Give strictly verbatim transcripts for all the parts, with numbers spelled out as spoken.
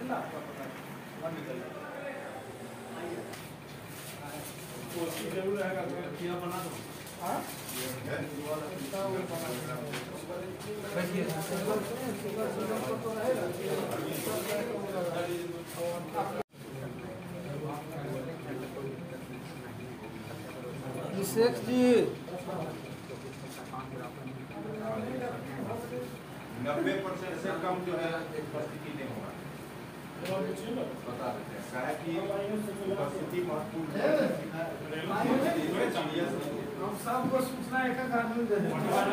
जरूर रहेगा बना दो। शेख जी नब्बे परसेंट से कम जो है उपस्थिति नहीं होगा, बता देते हैं क्या है कि उपस्थिति महत्वपूर्ण है। हम सबको सूचना एक कानून दे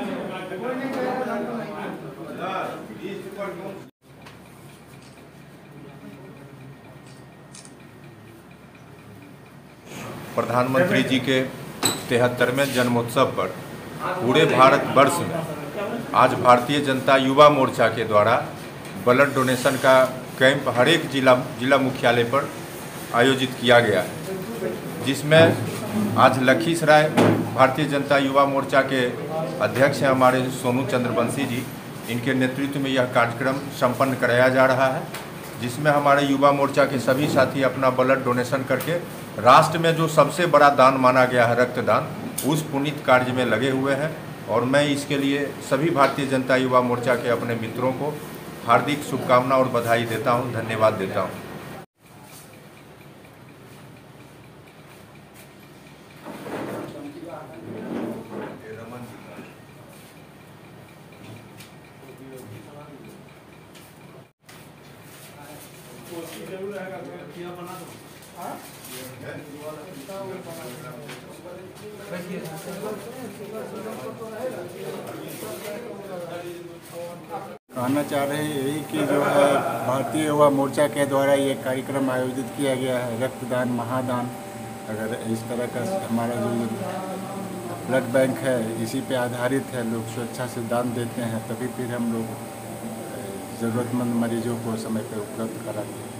प्रधानमंत्री जी के तिहत्तरवें जन्मोत्सव पर पूरे भारतवर्ष में आज भारतीय जनता युवा मोर्चा के द्वारा ब्लड डोनेशन का कैंप हर एक जिला जिला मुख्यालय पर आयोजित किया गया है, जिसमें आज लखीसराय भारतीय जनता युवा मोर्चा के अध्यक्ष हैं हमारे सोनू चंद्रवंशी जी, इनके नेतृत्व में यह कार्यक्रम संपन्न कराया जा रहा है, जिसमें हमारे युवा मोर्चा के सभी साथी अपना ब्लड डोनेशन करके राष्ट्र में जो सबसे बड़ा दान माना गया है रक्तदान, उस पुनीत कार्य में लगे हुए हैं। और मैं इसके लिए सभी भारतीय जनता युवा मोर्चा के अपने मित्रों को हार्दिक शुभकामना और बधाई देता हूं, धन्यवाद देता हूं। जरूर रहेगा बना दो। कहना चाह रहे हैं यही कि जो है भारतीय युवा मोर्चा के द्वारा ये कार्यक्रम आयोजित किया गया है, रक्तदान महादान। अगर इस तरह का हमारा जो ब्लड बैंक है इसी पे आधारित है, लोग स्वेच्छा से दान देते हैं, तभी फिर हम लोग ज़रूरतमंद मरीजों को समय पर उपलब्ध कराते हैं।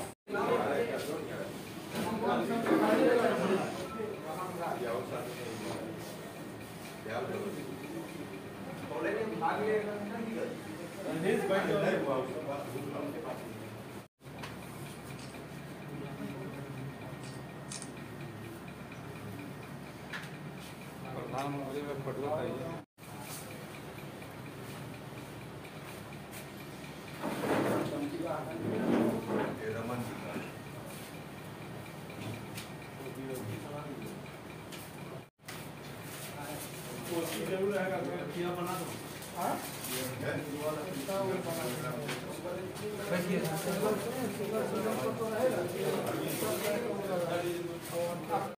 प्रधानमंत्री में फोटो चाहिए। जरूर रहेगा बना दो। हाँ